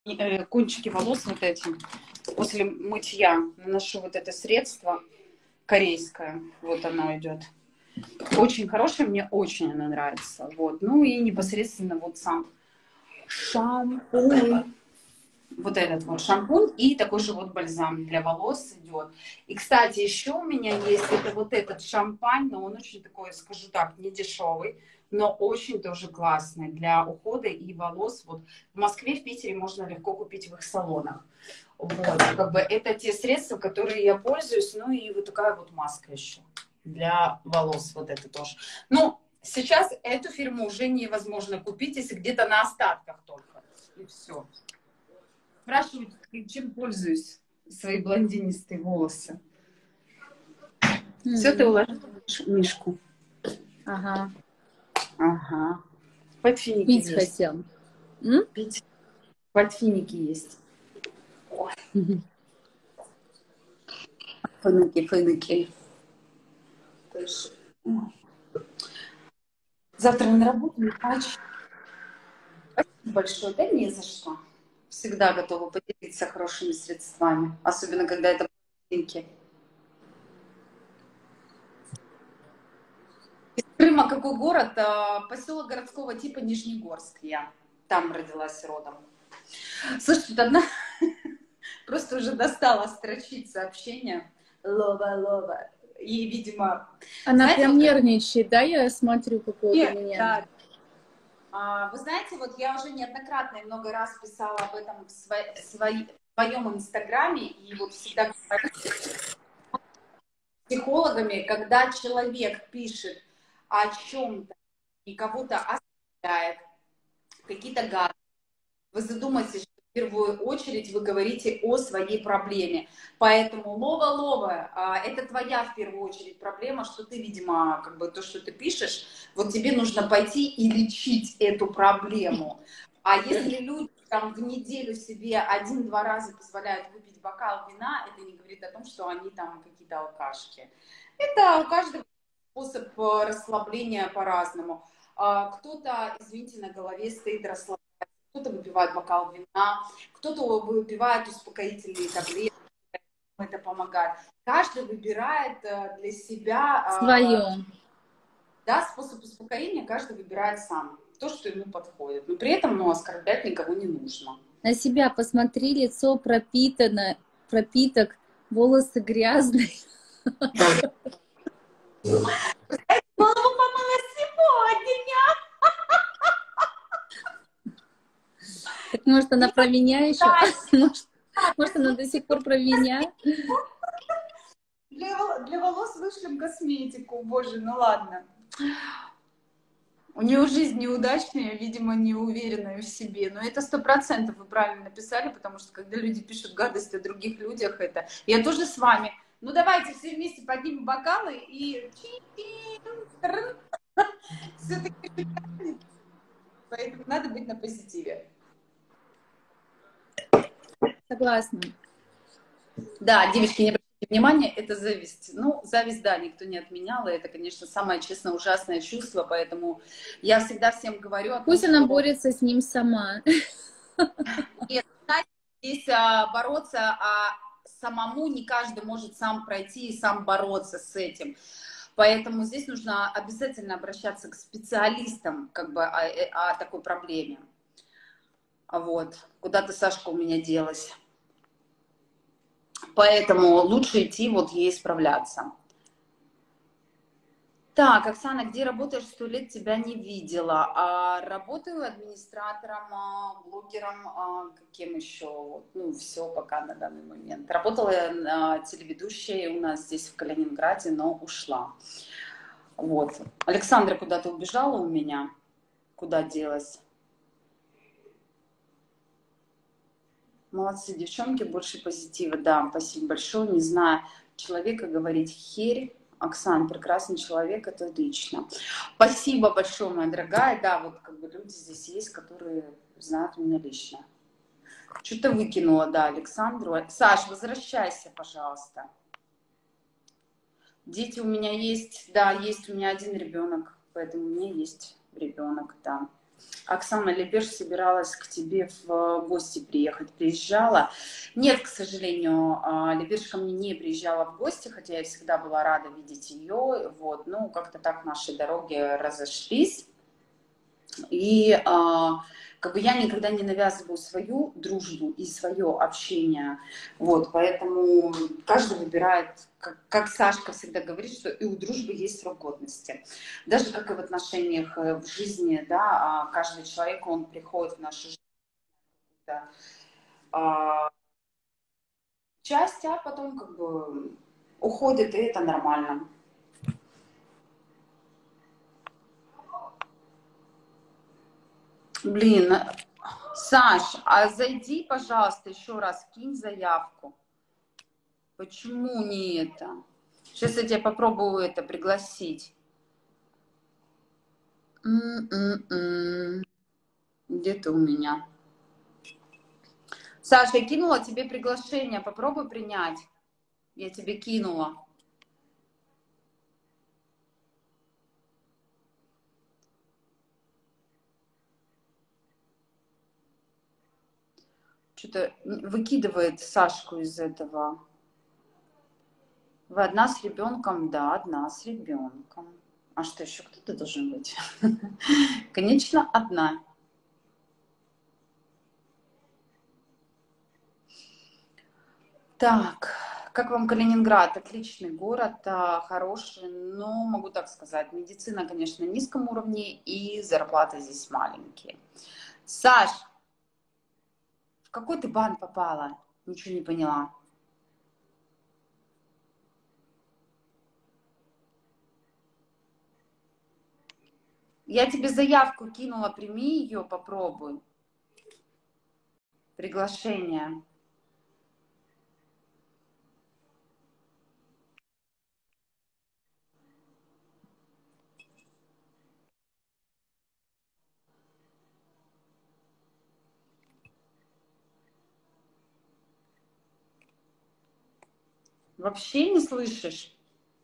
кончики волос вот эти. После мытья наношу вот это средство корейское. Вот оно идет. Очень хорошее, мне очень оно нравится. Вот. Ну и непосредственно вот сам шампунь. Вот этот вот шампунь и такой же вот бальзам для волос идет. И, кстати, еще у меня есть это вот этот шампань, но он очень такой, скажу так, не дешевый, но очень тоже классный для ухода и волос. Вот в Москве, в Питере можно легко купить в их салонах. Вот, как бы это те средства, которые я пользуюсь, ну и вот такая вот маска еще для волос, вот это тоже. Ну, сейчас эту фирму уже невозможно купить, если где-то на остатках только, и все. Спрашивают, чем пользуюсь, свои блондинистые волосы. Все, ты уложила в мишку? Ага. Ага. Подфиники Пить есть. хотел. Пить. Подфиники есть. Ой. Фыныки. Завтра на работу не хочу. Спасибо большое. Да не за что. Всегда готова поделиться хорошими средствами. Особенно, когда это подфиники. Из Крыма какой город? Поселок городского типа Нижнегорск я. Там родилась родом. Слушай, одна просто уже достала строчить сообщения. Лова. И, видимо... Она Знаете, прям вот как... нервничает, да? Я смотрю по поводу Нет, меня. да. Вы знаете, вот я уже неоднократно и много раз писала об этом в своем инстаграме, и вот всегда говорю с психологами, когда человек пишет о чем-то и кого-то оскорбляет, какие-то гадости, вы задумайтесь, что в первую очередь вы говорите о своей проблеме. Поэтому лова, это твоя в первую очередь проблема, что ты, видимо, как бы то, что ты пишешь, вот тебе нужно пойти и лечить эту проблему. А если люди там в неделю себе один-два раза позволяют выпить бокал вина, это не говорит о том, что они там какие-то алкашки. Это у каждого способ расслабления по-разному. Кто-то, извините, на голове стоит расслабление. Кто-то выпивает бокал вина, кто-то выпивает успокоительные таблетки, это помогает. Каждый выбирает для себя, Свое. да, способ успокоения, каждый выбирает сам, то, что ему подходит. Но при этом, оскорблять никого не нужно. На себя посмотри, лицо пропитано, пропиток, волосы грязные. Голову помыла сегодня. Так может она про меня еще? Может она до сих пор про меня? Для волос вышлем косметику, боже, ну ладно. У нее жизнь неудачная, видимо, неуверенная в себе. Но это 100% вы правильно написали, потому что когда люди пишут гадости о других людях, это... Я тоже с вами. Ну давайте все вместе поднимем бокалы и... Все-таки поэтому надо быть на позитиве. Согласна. Да, девочки, не обращайте внимания, это зависть. Ну, зависть, да, никто не отменял, и это, конечно, самое, честно, ужасное чувство, поэтому я всегда всем говорю о том, Пусть она что... борется с ним сама. Нет, знаете, здесь бороться, самому не каждый может сам пройти и сам бороться с этим. Поэтому здесь нужно обязательно обращаться к специалистам как бы о такой проблеме. Вот. Куда-то Сашка у меня делась. Поэтому лучше идти вот ей справляться. Так, Оксана, где работаешь? 100 лет тебя не видела. Работаю администратором, блогером, каким еще? Ну, все пока на данный момент. Работала телеведущей у нас здесь в Калининграде, но ушла. Вот. Александра куда-то убежала у меня. Куда делась? Молодцы, девчонки, больше позитива. Да, спасибо большое. Не знаю, человека говорить херь. Оксана, прекрасный человек, это отлично. Спасибо большое, моя дорогая. Да, вот как бы люди здесь есть, которые знают меня лично. Что-то выкинула, да, Александру. Саш, возвращайся, пожалуйста. Дети у меня есть, да, есть у меня один ребенок, поэтому у меня есть ребенок, да. Оксана Лепеш собиралась к тебе в гости приехать, приезжала. Нет, к сожалению, Лепеш ко мне не приезжала в гости, хотя я всегда была рада видеть ее. Вот, ну, как-то так наши дороги разошлись. И как бы я никогда не навязываю свою дружбу и свое общение. Вот, поэтому каждый выбирает, как Сашка всегда говорит, что и у дружбы есть срок годности. Даже как и в отношениях в жизни, да, каждый человек, он приходит в нашу жизнь, а, часть, а потом как бы уходит, и это нормально. Блин, Саш, а зайди, пожалуйста, еще раз, кинь заявку. Почему не это? Сейчас я тебя попробую это пригласить. Где ты у меня? Саша, я кинула тебе приглашение, попробуй принять. Я тебе кинула. Что-то выкидывает Сашку из этого. Вы одна с ребенком? Да, одна с ребенком. А что, еще кто-то должен быть? Конечно, одна. Так, как вам Калининград? Отличный город, хороший, но могу так сказать, медицина, конечно, на низком уровне и зарплаты здесь маленькие. Саш, в какой ты бан попала? Ничего не поняла. Я тебе заявку кинула, прими ее, попробуй. Приглашение. Вообще не слышишь?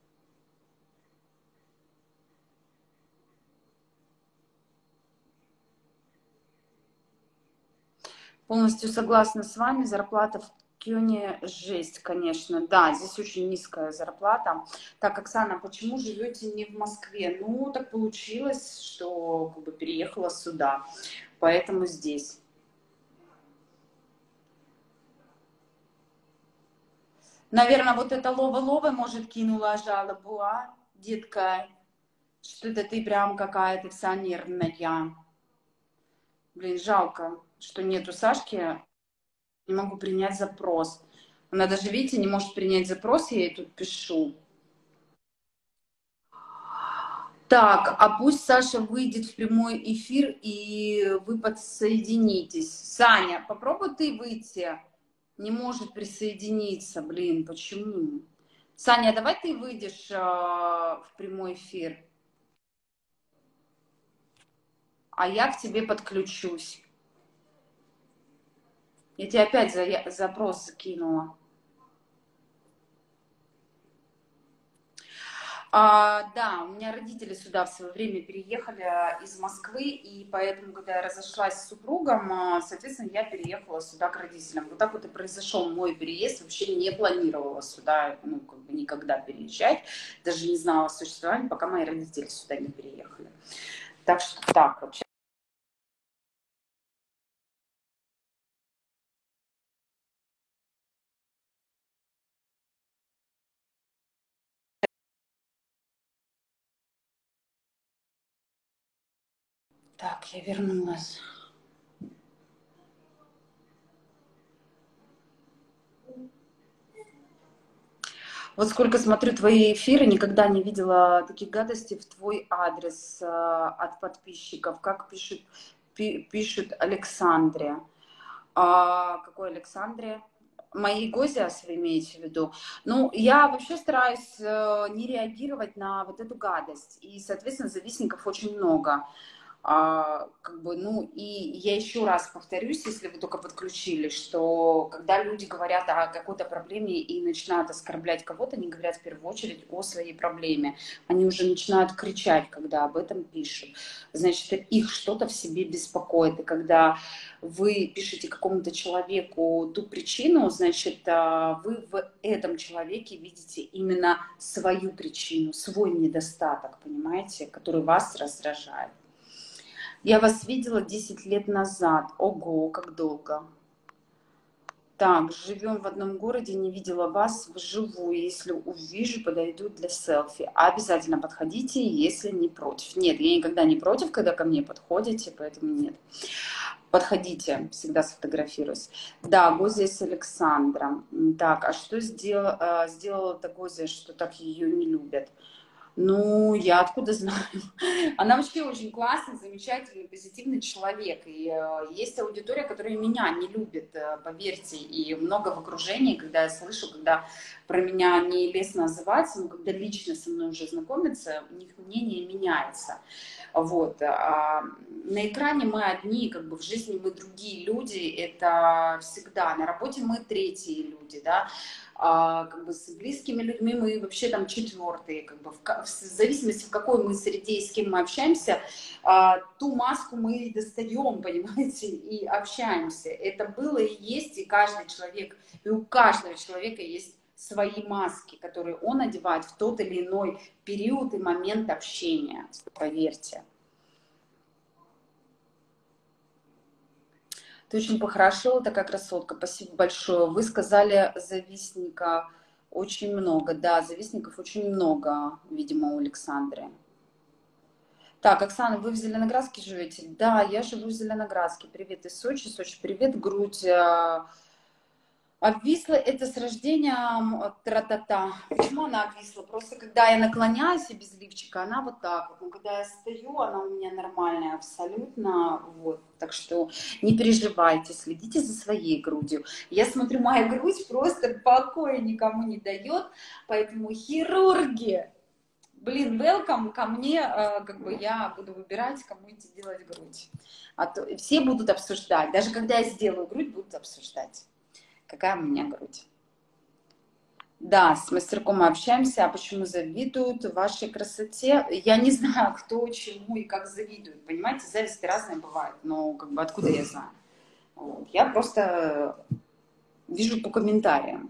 Полностью согласна с вами. Зарплата в Кёне жесть, конечно. Да, здесь очень низкая зарплата. Так, Оксана, почему живете не в Москве? Ну, так получилось, что как бы переехала сюда. Поэтому здесь. Наверное, вот эта Лова-Лова, может, кинула жалобу, а, детка? Что-то ты прям какая-то вся нервная. Блин, жалко, что нету Сашки. Не могу принять запрос. Она даже, видите, не может принять запрос, я ей тут пишу. Так, а пусть Саша выйдет в прямой эфир, и вы подсоединитесь. Саня, попробуй ты выйти. Не может присоединиться, блин, почему? Саня, давай ты выйдешь в прямой эфир, а я к тебе подключусь. Я тебе опять запрос закинула. Да, у меня родители сюда в свое время переехали из Москвы, и поэтому, когда я разошлась с супругом, соответственно, я переехала сюда к родителям. Вот так вот и произошел мой переезд. Вообще не планировала сюда, ну, как бы никогда переезжать. Даже не знала о существовании, пока мои родители сюда не переехали. Так что так, вообще. Так, я вернулась. Вот сколько смотрю твои эфиры, никогда не видела таких гадостей в твой адрес от подписчиков. Как пишут Александре. Какой Александре? Моей Гозиас вы имеете в виду? Ну, я вообще стараюсь не реагировать на вот эту гадость. И, соответственно, завистников очень много. Как бы, ну, и я еще раз повторюсь, если вы только подключили, что когда люди говорят о какой-то проблеме и начинают оскорблять кого-то, они говорят в первую очередь о своей проблеме. Они уже начинают кричать, когда об этом пишут. Значит, их что-то в себе беспокоит. И когда вы пишете какому-то человеку ту причину, значит, вы в этом человеке видите именно свою причину, свой недостаток, понимаете, который вас раздражает. Я вас видела 10 лет назад. Ого, как долго. Так, живем в одном городе, не видела вас вживую. Если увижу, подойду для селфи. Обязательно подходите, если не против. Нет, я никогда не против, когда ко мне подходите, поэтому нет. Подходите, всегда сфотографируюсь. Да, Гозия с Александром. Так, а что сделала-то Гозия, что так ее не любят? Ну, я откуда знаю? Она вообще очень классный, замечательный, позитивный человек. И есть аудитория, которая меня не любит, поверьте. И много в окружении, когда я слышу, когда про меня не лестно отзываться, но когда лично со мной уже знакомятся, у них мнение меняется. Вот. А на экране мы одни, как бы в жизни мы другие люди, это всегда. На работе мы третьи люди, да. Как бы с близкими людьми мы вообще там четвертые, как бы в зависимости, в какой мы среде и с кем мы общаемся, ту маску мы и достаем, понимаете, и общаемся. Это было и есть, и каждый человек, и у каждого человека есть свои маски, которые он одевает в тот или иной период и момент общения, поверьте. Ты очень похорошела, такая красотка. Спасибо большое. Вы сказали, завистника очень много. Да, завистников очень много, видимо, у Александры. Так, Оксана, вы в Зеленоградске живете? Да, я живу в Зеленоградске. Привет из Сочи. Сочи, привет. Грудь обвисла. Это с рождения тра-та-та. Почему она обвисла? Просто когда я наклоняюсь и без лифчика, она вот так вот. Но когда я стою, она у меня нормальная абсолютно. Вот. Так что не переживайте, следите за своей грудью. Я смотрю, моя грудь просто покоя никому не дает. Поэтому хирурги, блин, welcome ко мне, как бы я буду выбирать, кому идти делать грудь. А то все будут обсуждать. Даже когда я сделаю грудь, будут обсуждать. Какая у меня грудь. Да, с мастерком мы общаемся. А почему завидуют вашей красоте? Я не знаю, кто чему и как завидует. Понимаете, зависть разная бывает. Но как бы откуда я знаю? Вот. Я просто вижу по комментариям.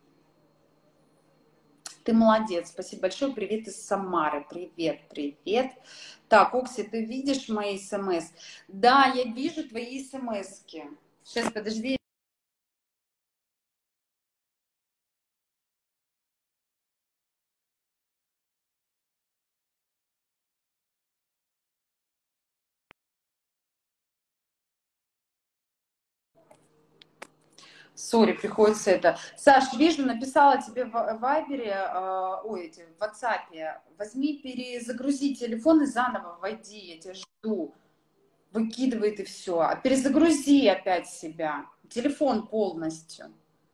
Ты молодец. Спасибо большое. Привет из Самары. Привет, привет. Так, Окси, ты видишь мои смс? Да, я вижу твои смски. Сейчас, подожди. Сори, приходится это. Саш, вижу, написала тебе в Вайбере, в WhatsApp. Возьми, перезагрузи телефон и заново войди, я тебя жду. Выкидывает и все. А перезагрузи опять себя. Телефон полностью.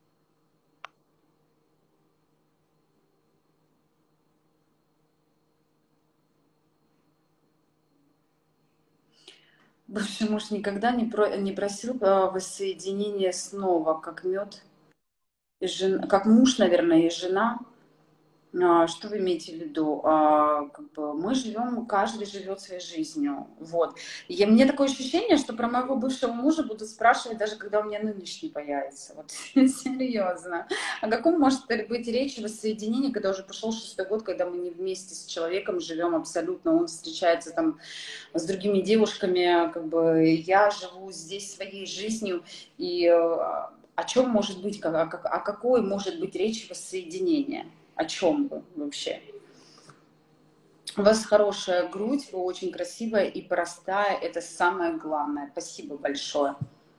Бывший муж никогда не просил воссоединения снова, как мед, как муж, наверное, и жена. Что вы имеете в виду? Как бы мы живем, каждый живет своей жизнью. Вот. И мне такое ощущение, что про моего бывшего мужа будут спрашивать, даже когда у меня нынешний появится. Вот серьезно. О каком может быть речь воссоединении, когда уже пошел 6-й год, когда мы не вместе с человеком живем абсолютно, он встречается там с другими девушками, как бы я живу здесь своей жизнью, и о чем может быть, о какой может быть речь воссоединения? О чем вы вообще? У вас хорошая грудь, вы очень красивая и простая. Это самое главное. Спасибо большое.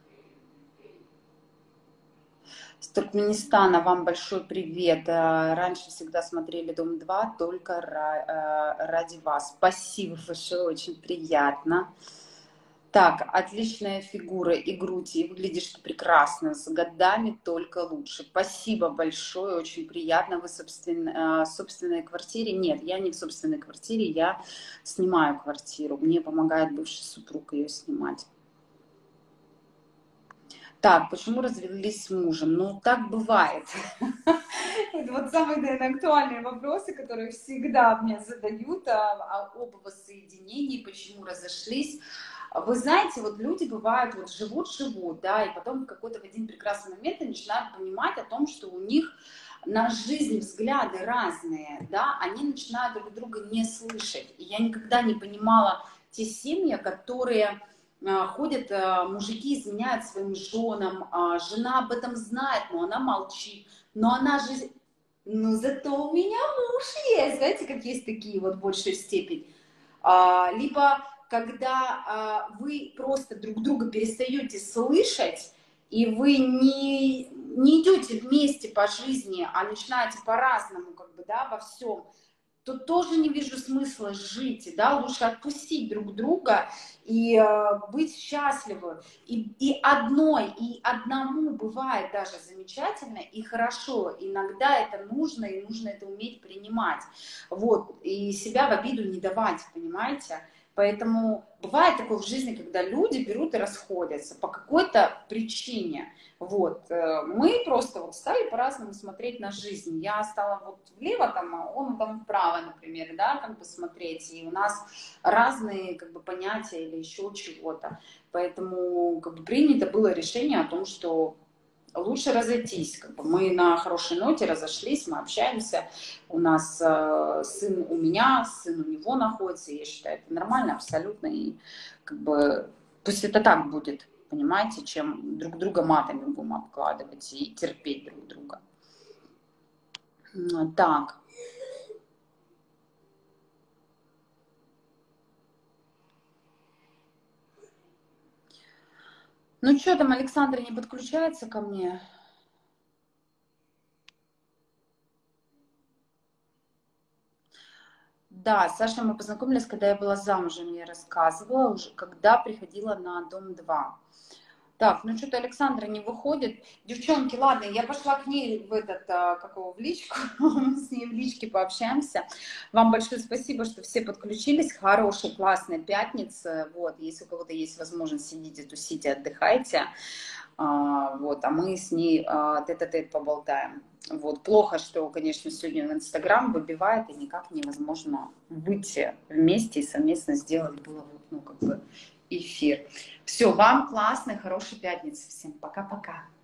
С Туркменистана вам большой привет. Раньше всегда смотрели «Дом-2» только ради вас. Спасибо большое, очень приятно. Так, отличная фигура и грудь, и выглядишь ты прекрасно, с годами только лучше. Спасибо большое, очень приятно. Вы в собственной квартире? Нет, я не в собственной квартире, я снимаю квартиру. Мне помогает бывший супруг ее снимать. Так, почему развелись с мужем? Ну, так бывает. Это вот самые, наверное, актуальные вопросы, которые всегда мне задают об воссоединении, почему разошлись. Вы знаете, вот люди бывают, вот живут, да, и потом в какой-то в один прекрасный момент они начинают понимать о том, что у них на жизнь взгляды разные, да, они начинают друг друга не слышать. И я никогда не понимала те семьи, которые ходят, мужики изменяют своим женам, жена об этом знает, но она молчит, но она же, ну зато у меня муж есть, знаете, как есть такие вот в большей степени. Либо когда вы просто друг друга перестаете слышать, и вы не идете вместе по жизни, а начинаете по-разному, как бы, да, во всем, то тоже не вижу смысла жить, да, лучше отпустить друг друга и быть счастливы. И одному бывает даже замечательно и хорошо. Иногда это нужно, и нужно это уметь принимать. Вот, и себя в обиду не давать, понимаете? Поэтому бывает такое в жизни, когда люди берут и расходятся по какой-то причине. Вот. Мы просто вот стали по-разному смотреть на жизнь. Я стала вот влево, там, а он там вправо, например, да, как бы смотреть. И у нас разные как бы понятия или еще чего-то. Поэтому как бы принято было решение о том, что лучше разойтись. Как бы мы на хорошей ноте разошлись, мы общаемся. У нас сын у меня, сын у него находится. Я считаю, это нормально абсолютно. И как бы пусть это так будет, понимаете, чем друг друга матами будем обкладывать и терпеть друг друга. Так. Ну что там, Александра не подключается ко мне? Да, с Сашей мы познакомились, когда я была замужем, я рассказывала, уже когда приходила на Дом-2. Так, ну что-то Александра не выходит. Девчонки, ладно, я пошла к ней в этот, в личку, мы с ней в личке пообщаемся. Вам большое спасибо, что все подключились. Хорошей, классной пятницы. Вот, если у кого-то есть возможность, сидите, тусите, отдыхайте. Вот, а мы с ней тет-а-тет поболтаем. Вот, плохо, что, конечно, сегодня в Инстаграм выбивает, и никак невозможно выйти вместе и совместно сделать было, ну, как бы, эфир. Все, вам классной, хорошей пятницы всем. Пока-пока.